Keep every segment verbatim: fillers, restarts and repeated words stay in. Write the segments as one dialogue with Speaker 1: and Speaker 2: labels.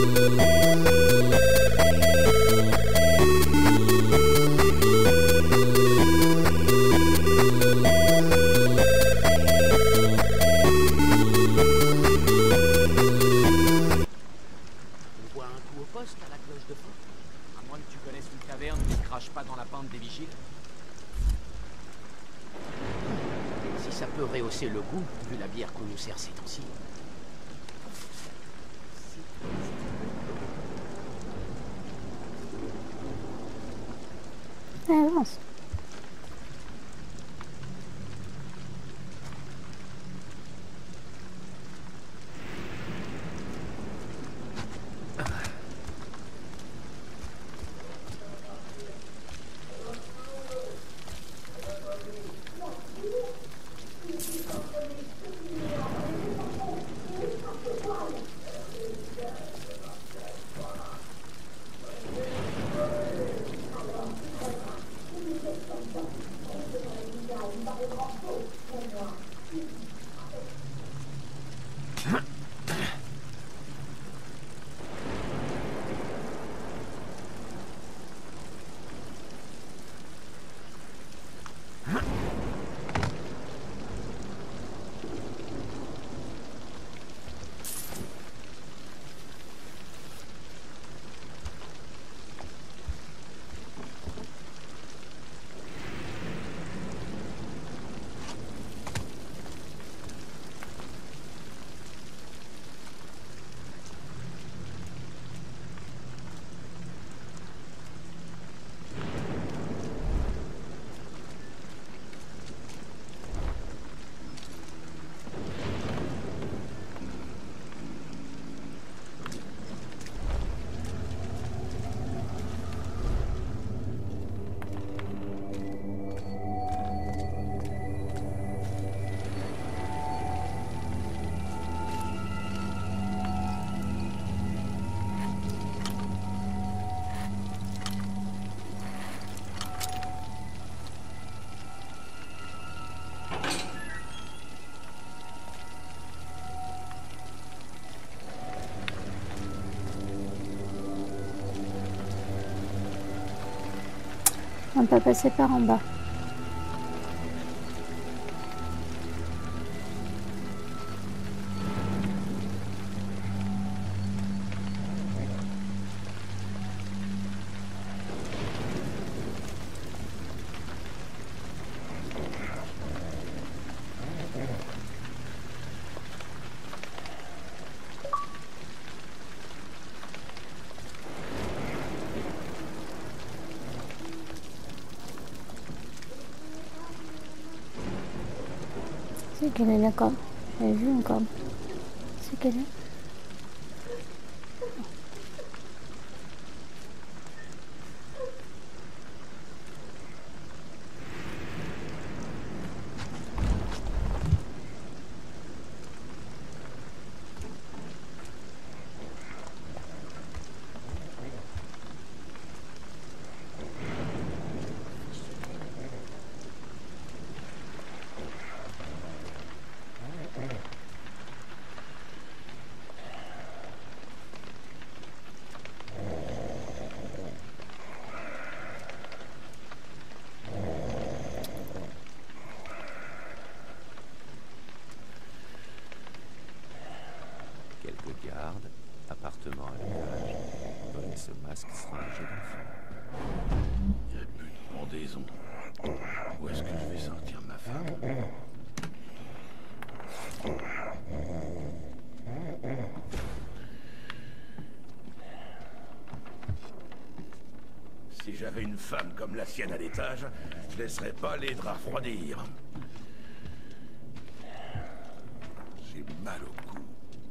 Speaker 1: Le goût, vu la bière qu'on nous sert ces temps-ci.
Speaker 2: Avance. On peut passer par en bas. C'est quelle est la corde? J'avais vu une corde. C'est quelle est?
Speaker 3: Appartement à l'étage. Donner ce masque sera un jeu d'enfant.
Speaker 4: Il n'y a plus de pendaison. Où est-ce que je vais sortir ma femme? Si j'avais une femme comme la sienne à l'étage, je laisserais pas les draps refroidir. J'ai mal au cou.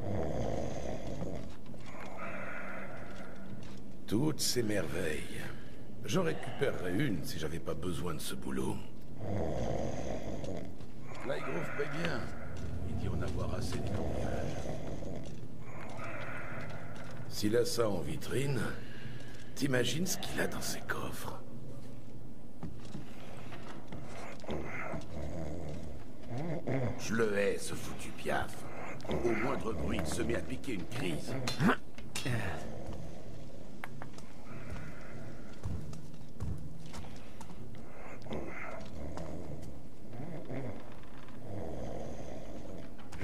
Speaker 4: Toutes ces merveilles. J'en récupérerais une si j'avais pas besoin de ce boulot. Flygrove paye bien. Il dit en avoir assez du cambriolage. S'il a ça en vitrine, t'imagines ce qu'il a dans ses coffres? Je le hais, ce foutu piaf. Au moindre bruit, il se met à piquer une crise.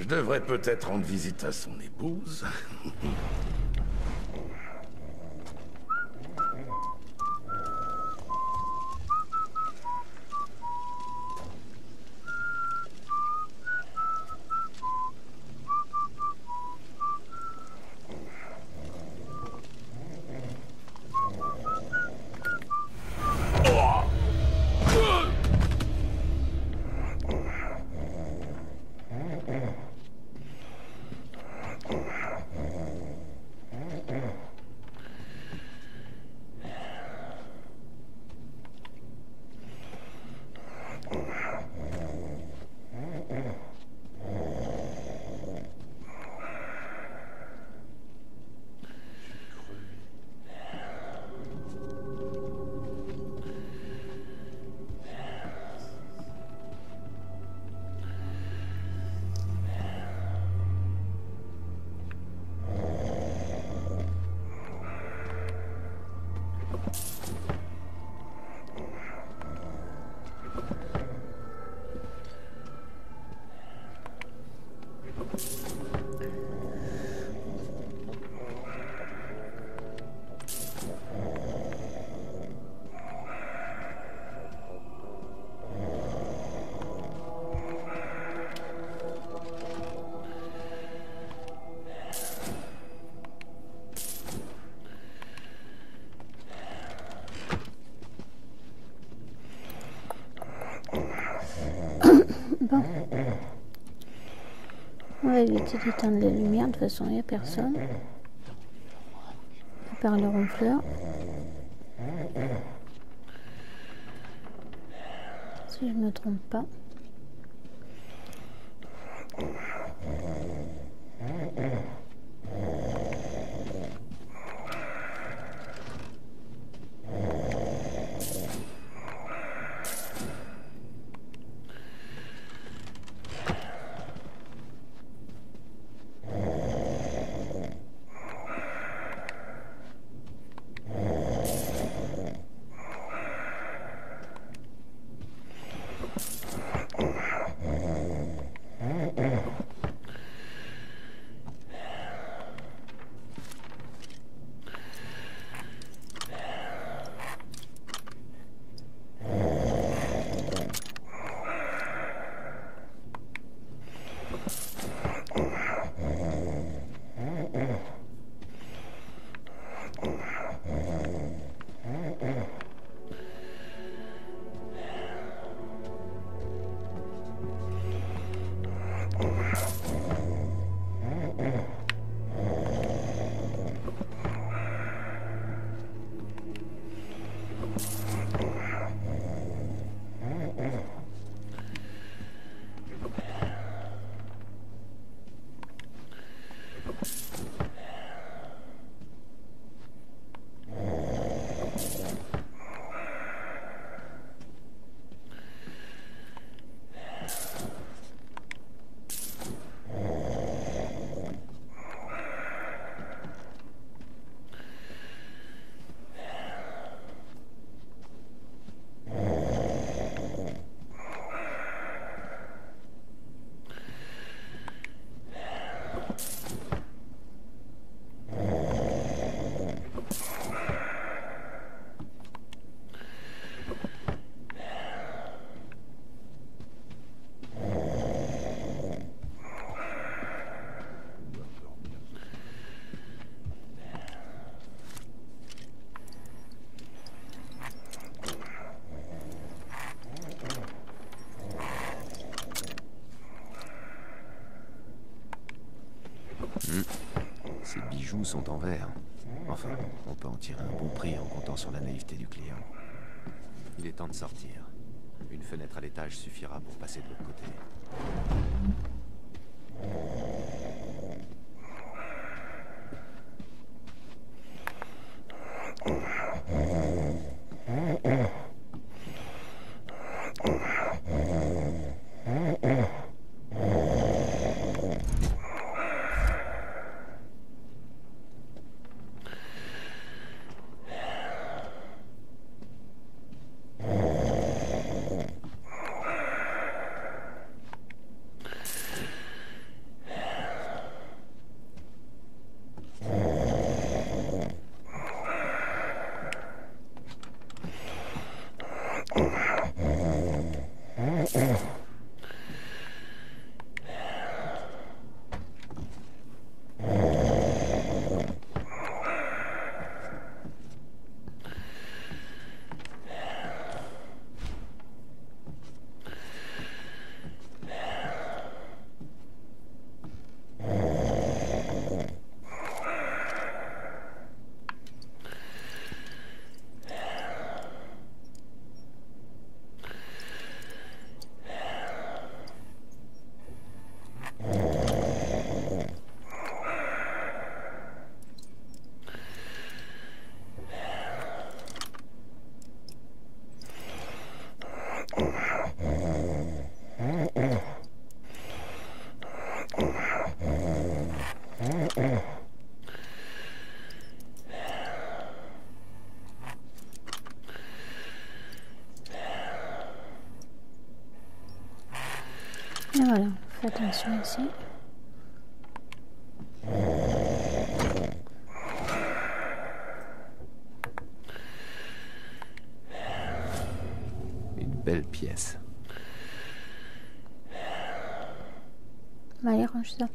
Speaker 4: Je devrais peut-être rendre visite à son épouse.
Speaker 2: Bon. On va éviter d'éteindre les lumières, de toute façon il n'y a personne. À part le ronfleur. Si je ne me trompe pas.
Speaker 3: Ces bijoux sont en verre. Enfin, on peut en tirer un bon prix en comptant sur la naïveté du client. Il est temps de sortir. Une fenêtre à l'étage suffira pour passer de l'autre côté.
Speaker 2: voilà, fais attention ici.
Speaker 3: Une belle pièce.
Speaker 2: Bah, allez, range ça.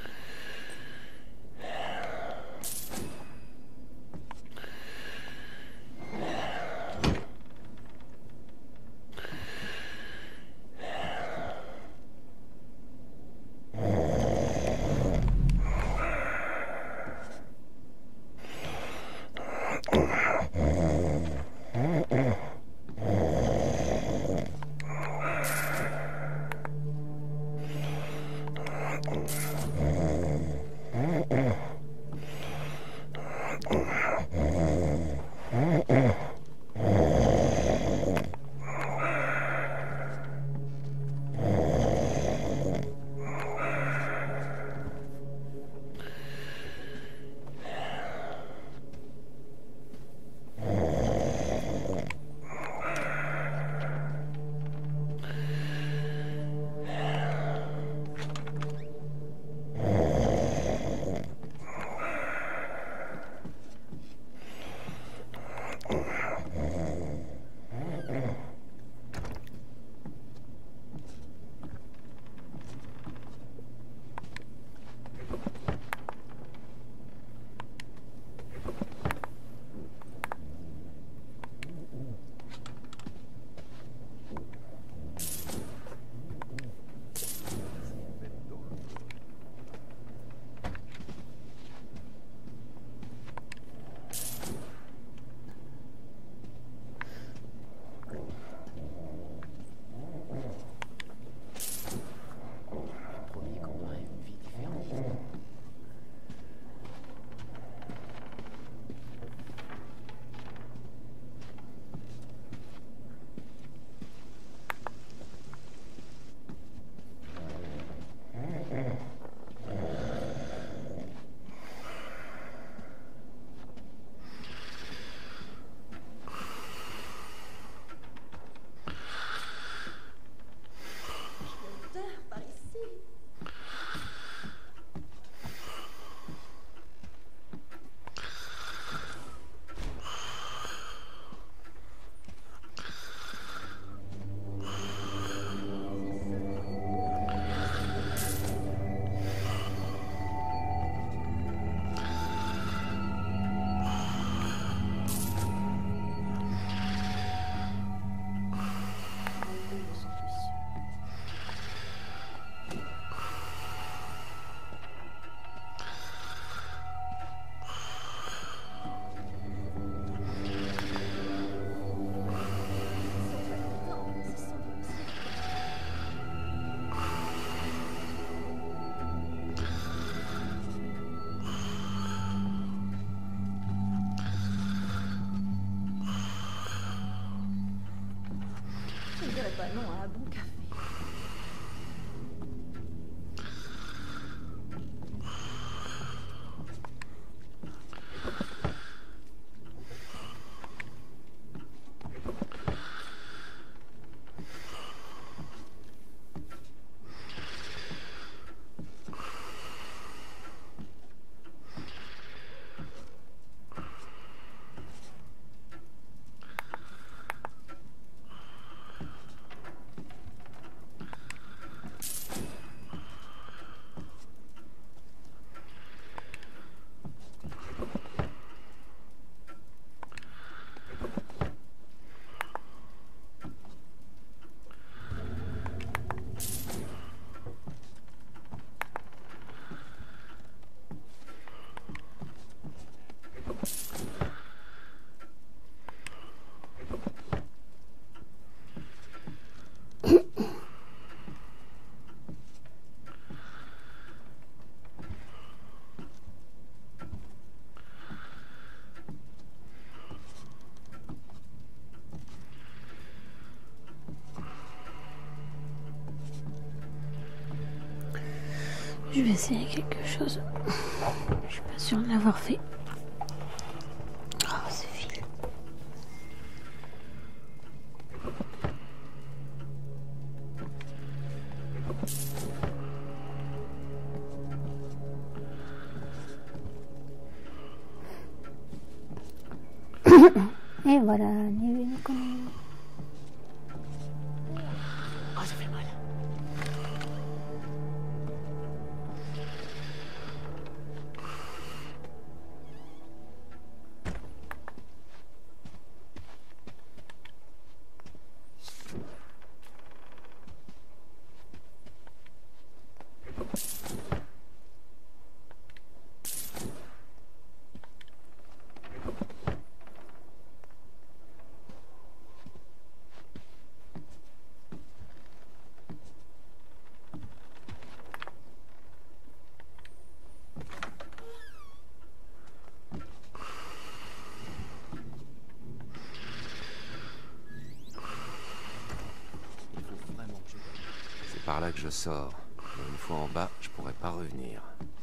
Speaker 5: Pas non à un bon café.
Speaker 2: Je vais essayer quelque chose. Je suis pas sûre de l'avoir fait. Oh, c'est fil. Et voilà, ni vu ni connu.
Speaker 1: Ah, ça fait mal.
Speaker 3: Par là que je sors. Mais une fois en bas, je pourrais pas revenir.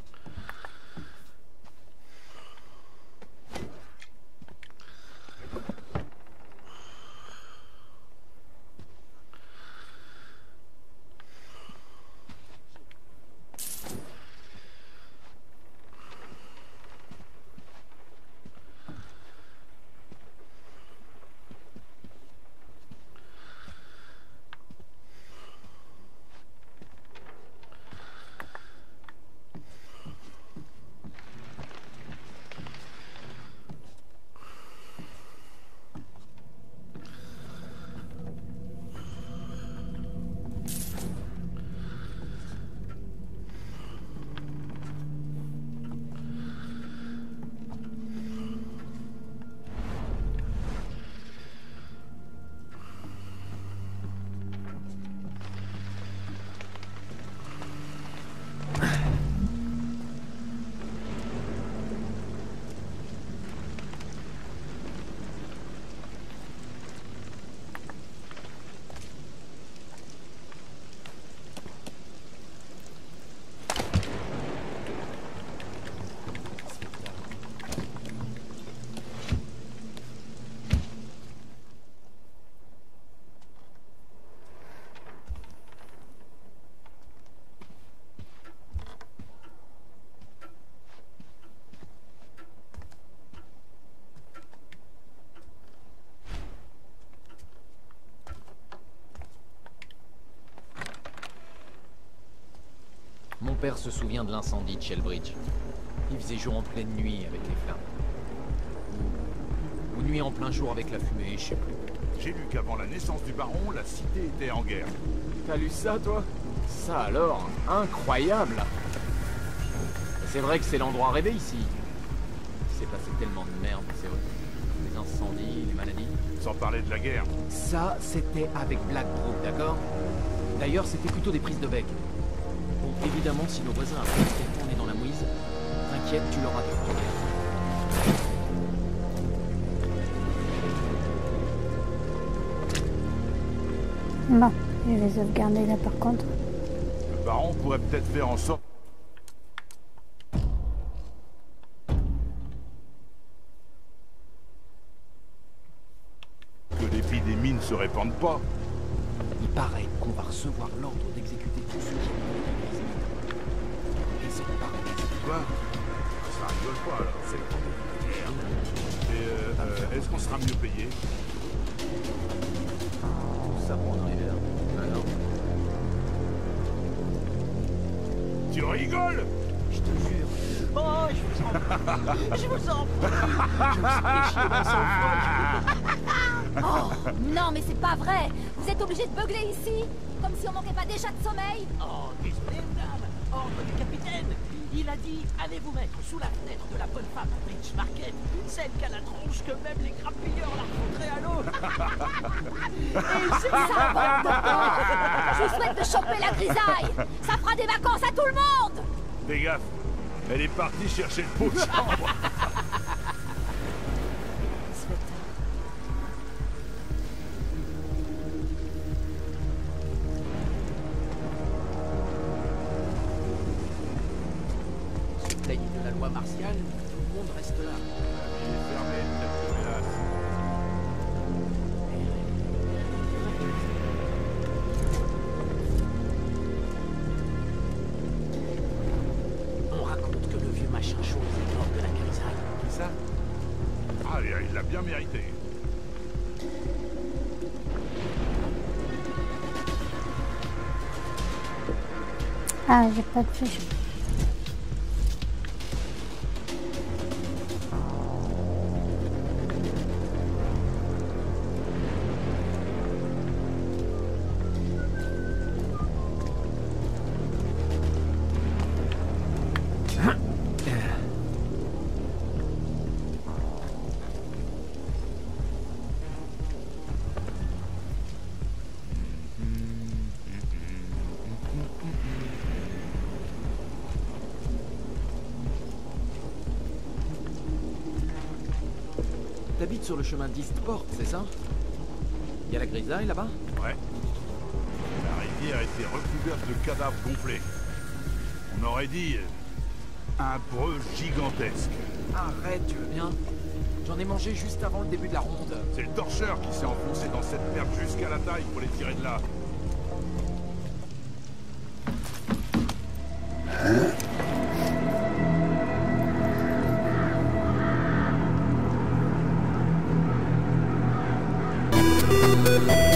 Speaker 1: Mon père se souvient de l'incendie de Shellbridge. Il faisait jour en pleine nuit avec les flammes. Ou, ou nuit en plein jour avec la fumée, je sais plus.
Speaker 5: J'ai lu qu'avant la naissance du baron, la cité était en guerre.
Speaker 1: T'as lu ça, toi? Ça alors, incroyable! C'est vrai que c'est l'endroit rêvé ici. Il s'est passé tellement de merde, c'est vrai. Les incendies, les maladies.
Speaker 5: Sans parler de la guerre.
Speaker 1: Ça, c'était avec Blackbrook, d'accord? D'ailleurs, c'était plutôt des prises de bec. Bon, évidemment, si nos voisins apprennent qu'on est dans la mouise, t'inquiète, tu l'auras de retourner.
Speaker 2: Bon, je vais sauvegarder là par contre.
Speaker 5: Le baron pourrait peut-être faire en sorte que l'épidémie ne se répande pas.
Speaker 1: Il paraît qu'on va recevoir l'ordre d'exécuter tous ceux qui ont été Et c'est pas
Speaker 5: Quoi? Ça rigole pas alors. C'est le temps de guerre. Et euh, euh, est-ce qu'on sera mieux payé?
Speaker 1: ça pour en arriver là. Alors,
Speaker 5: Tu rigoles?
Speaker 1: je te jure. Oh, je vous en prie. Je vous en prie. Je me suis fait chier dans son froid.
Speaker 6: Oh, non, mais c'est pas vrai. Vous êtes obligé de beugler ici, comme si on manquait pas déjà de sommeil.
Speaker 7: Oh, désolé, madame. Ordre du capitaine. Il a dit, allez vous mettre sous la fenêtre de la bonne femme à Bridge Market, celle qui a la tronche que même les grappilleurs la rencontraient à l'eau.
Speaker 6: Et c'est ça, bande de porcs. Je vous souhaite de choper la grisaille. Ça fera des vacances à tout le monde.
Speaker 5: Fais gaffe. Elle est partie chercher le pot de chambre.
Speaker 1: De la loi martiale, tout le monde reste là.
Speaker 5: Il est fermé, peut-être que hélas.
Speaker 1: On raconte que le vieux machin chose est mort de la grisaille.
Speaker 5: Qui ça?
Speaker 1: Ah,
Speaker 5: Ah, il l'a bien mérité.
Speaker 2: Ah, j'ai pas de flèche.
Speaker 1: T'habites sur le chemin d'Eastport, c'est ça? Il y a la grisaille là-bas?
Speaker 5: Ouais. La rivière était recouverte de cadavres gonflés. On aurait dit un breu gigantesque.
Speaker 1: Arrête, tu veux bien? J'en ai mangé juste avant le début de la ronde.
Speaker 5: C'est le torcheur qui s'est enfoncé dans cette merde jusqu'à la taille pour les tirer de là.
Speaker 3: Hein?